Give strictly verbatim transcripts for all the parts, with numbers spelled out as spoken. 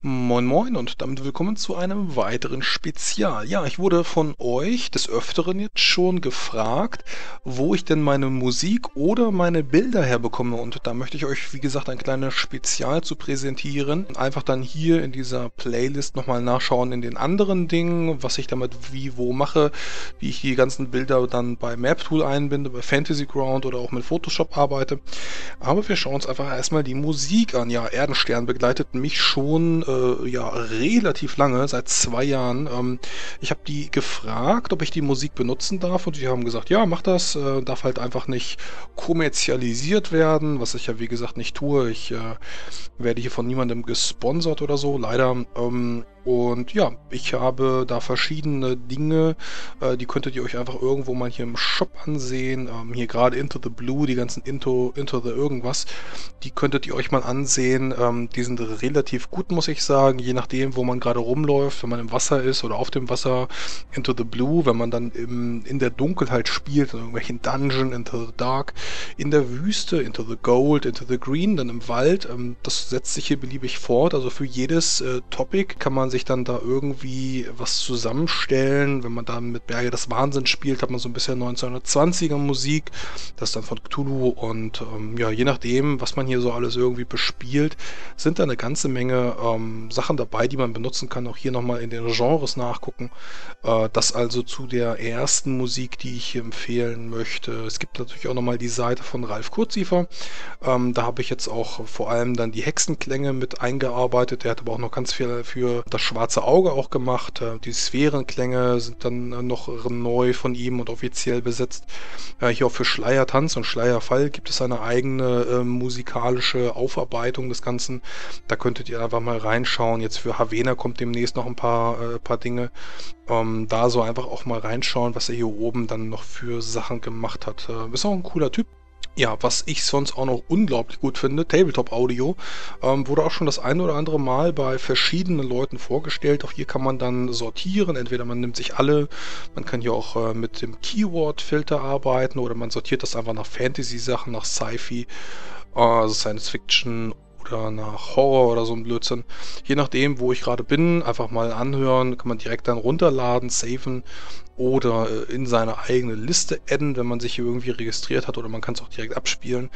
Moin Moin und damit willkommen zu einem weiteren Spezial. Ja, ich wurde von euch des Öfteren jetzt schon gefragt, wo ich denn meine Musik oder meine Bilder herbekomme. Und da möchte ich euch, wie gesagt, ein kleines Spezial zu präsentieren. Einfach dann hier in dieser Playlist nochmal nachschauen in den anderen Dingen, was ich damit wie wo mache, wie ich die ganzen Bilder dann bei MapTool einbinde, bei Fantasy Ground oder auch mit Photoshop arbeite. Aber wir schauen uns einfach erstmal die Musik an. Ja, Erdenstern begleitet mich schon äh, ja, relativ lange, seit zwei Jahren. Ähm, ich habe die gefragt, ob ich die Musik benutzen darf und die haben gesagt, ja, mach das. Äh, darf halt einfach nicht kommerzialisiert werden, was ich ja wie gesagt nicht tue. Ich äh, werde hier von niemandem gesponsert oder so, leider. Ähm, und ja, ich habe da verschiedene Dinge, äh, die könntet ihr euch einfach irgendwo mal hier im Shop ansehen. Ähm, hier gerade Into the Blue, die ganzen Into, Into the irgendwas, die könntet ihr euch mal ansehen. Ähm, die sind relativ gut, muss ich sagen, je nachdem, wo man gerade rumläuft, wenn man im Wasser ist oder auf dem Wasser. Into the Blue, wenn man dann im, in der Dunkelheit spielt, in irgendwelchen Dungeon, Into the Dark, in der Wüste, Into the Gold, Into the Green, dann im Wald. Ähm, das setzt sich hier beliebig fort. Also für jedes äh, Topic kann man sich dann da irgendwie was zusammenstellen. Wenn man dann mit Berge des Wahnsinns spielt, hat man so ein bisschen neunzehnhundertzwanziger Musik. Das ist dann von Cthulhu und ähm, ja, je nachdem, was man hier so alles irgendwie bespielt, sind da eine ganze Menge ähm, Sachen dabei, die man benutzen kann. Auch hier nochmal in den Genres nachgucken. Äh, das also zu der ersten Musik, die ich hier empfehlen möchte. Es gibt natürlich auch nochmal die Seite von Ralf Kurziefer. Ähm, da habe ich jetzt auch vor allem dann die Hexenklänge mit eingearbeitet. Der hat aber auch noch ganz viel für das schwarze Auge auch gemacht. Äh, die Sphärenklänge sind dann äh, noch neu von ihm und offiziell besetzt. Äh, hier auch für Schleiertanz und Schleierfall gibt es eine eigene äh, musikalische Aufarbeitung des Ganzen. Da könntet ihr einfach mal reinschauen. Jetzt für Havena kommt demnächst noch ein paar, äh, paar Dinge. Ähm, da so einfach auch mal reinschauen, was er hier oben dann noch für Sachen gemacht hat. Äh, ist auch ein cooler Typ. Ja, was ich sonst auch noch unglaublich gut finde, Tabletop Audio, ähm, wurde auch schon das ein oder andere Mal bei verschiedenen Leuten vorgestellt. Auch hier kann man dann sortieren. Entweder man nimmt sich alle, man kann hier auch äh, mit dem Keyword-Filter arbeiten oder man sortiert das einfach nach Fantasy-Sachen, nach Sci-Fi, äh, also Science Fiction oder nach Horror oder so ein Blödsinn. Je nachdem, wo ich gerade bin, einfach mal anhören, kann man direkt dann runterladen, saven oder äh, in seine eigene Liste adden, wenn man sich hier irgendwie registriert hat oder man kann es auch direkt abspielen.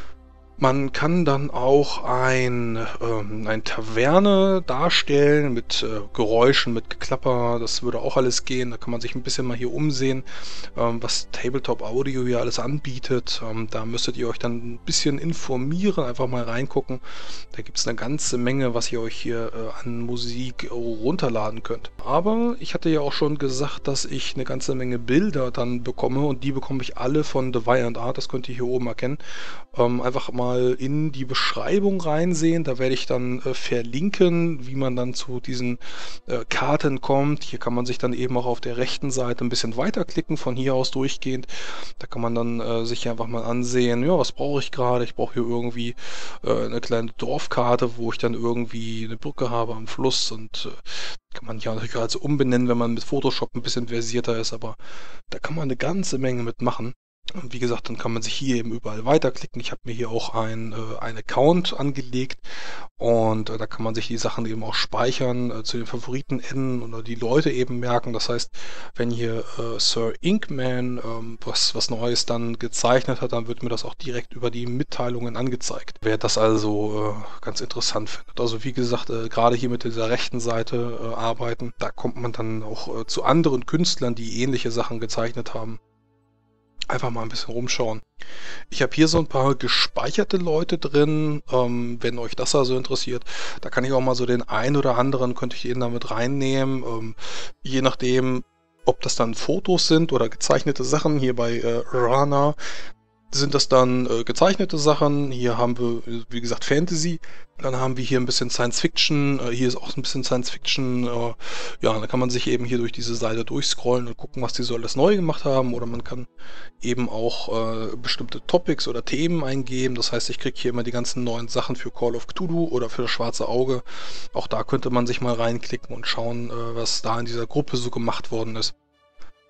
Man kann dann auch ein, ähm, eine Taverne darstellen mit äh, Geräuschen, mit Geklapper. Das würde auch alles gehen. Da kann man sich ein bisschen mal hier umsehen, ähm, was Tabletop Audio hier alles anbietet. Ähm, da müsstet ihr euch dann ein bisschen informieren, einfach mal reingucken. Da gibt es eine ganze Menge, was ihr euch hier äh, an Musik runterladen könnt. Aber ich hatte ja auch schon gesagt, dass ich eine ganze Menge Bilder dann bekomme und die bekomme ich alle von The Violent Art. Das könnt ihr hier oben erkennen. Ähm, einfach mal in die Beschreibung reinsehen. Da werde ich dann äh, verlinken, wie man dann zu diesen äh, Karten kommt. Hier kann man sich dann eben auch auf der rechten Seite ein bisschen weiterklicken, von hier aus durchgehend. Da kann man dann äh, sich einfach mal ansehen, ja, was brauche ich gerade? Ich brauche hier irgendwie äh, eine kleine Dorfkarte, wo ich dann irgendwie eine Brücke habe am Fluss und äh, kann man ja natürlich also umbenennen, wenn man mit Photoshop ein bisschen versierter ist, aber da kann man eine ganze Menge mitmachen. Und wie gesagt, dann kann man sich hier eben überall weiterklicken. Ich habe mir hier auch ein, äh, ein Account angelegt und äh, da kann man sich die Sachen eben auch speichern, äh, zu den Favoriten adden oder die Leute eben merken. Das heißt, wenn hier äh, Sir Inkman ähm, was, was Neues dann gezeichnet hat, dann wird mir das auch direkt über die Mitteilungen angezeigt. Wer das also äh, ganz interessant findet. Also wie gesagt, äh, gerade hier mit dieser rechten Seite äh, arbeiten, da kommt man dann auch äh, zu anderen Künstlern, die ähnliche Sachen gezeichnet haben. Einfach mal ein bisschen rumschauen. Ich habe hier so ein paar gespeicherte Leute drin, ähm, wenn euch das also interessiert. Da kann ich auch mal so den einen oder anderen, könnte ich den da mit reinnehmen. Ähm, je nachdem, ob das dann Fotos sind oder gezeichnete Sachen. Hier bei äh, Rana sind das dann äh, gezeichnete Sachen. Hier haben wir, wie gesagt, Fantasy. Dann haben wir hier ein bisschen Science Fiction. Äh, hier ist auch ein bisschen Science Fiction. Äh, ja, da kann man sich eben hier durch diese Seite durchscrollen und gucken, was die so alles neu gemacht haben. Oder man kann eben auch äh, bestimmte Topics oder Themen eingeben. Das heißt, ich kriege hier immer die ganzen neuen Sachen für Call of Cthulhu oder für das Schwarze Auge. Auch da könnte man sich mal reinklicken und schauen, äh, was da in dieser Gruppe so gemacht worden ist.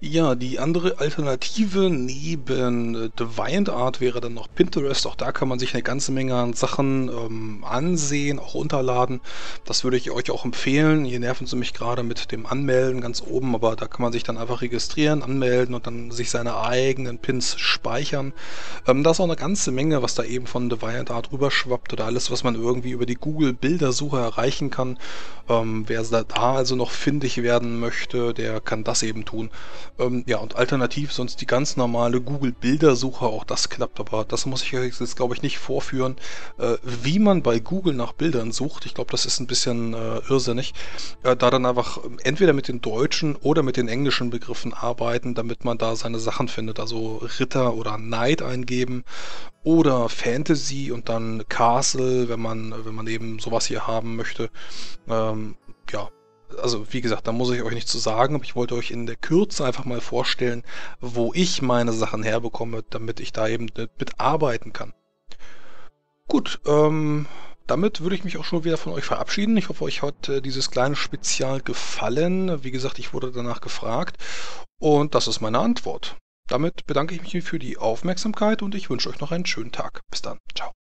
Ja, die andere Alternative neben äh, DeviantArt wäre dann noch Pinterest. Auch da kann man sich eine ganze Menge an Sachen ähm, ansehen, auch runterladen. Das würde ich euch auch empfehlen. Hier nerven sie mich gerade mit dem Anmelden ganz oben, aber da kann man sich dann einfach registrieren, anmelden und dann sich seine eigenen Pins speichern. Ähm, da ist auch eine ganze Menge, was da eben von DeviantArt rüberschwappt oder alles, was man irgendwie über die Google-Bildersuche erreichen kann. Ähm, wer da also noch findig werden möchte, der kann das eben tun. Ähm, ja, und alternativ sonst die ganz normale Google-Bildersuche, auch das klappt, aber das muss ich euch jetzt, glaube ich, nicht vorführen, äh, wie man bei Google nach Bildern sucht. Ich glaube, das ist ein bisschen äh, irrsinnig. Äh, da dann einfach ähm, entweder mit den deutschen oder mit den englischen Begriffen arbeiten, damit man da seine Sachen findet. Also Ritter oder Knight eingeben oder Fantasy und dann Castle, wenn man, wenn man eben sowas hier haben möchte. Ähm, ja, also wie gesagt, da muss ich euch nichts zu sagen, aber ich wollte euch in der Kürze einfach mal vorstellen, wo ich meine Sachen herbekomme, damit ich da eben mit arbeiten kann. Gut, ähm, damit würde ich mich auch schon wieder von euch verabschieden. Ich hoffe, euch hat äh, dieses kleine Spezial gefallen. Wie gesagt, ich wurde danach gefragt und das ist meine Antwort. Damit bedanke ich mich für die Aufmerksamkeit und ich wünsche euch noch einen schönen Tag. Bis dann. Ciao.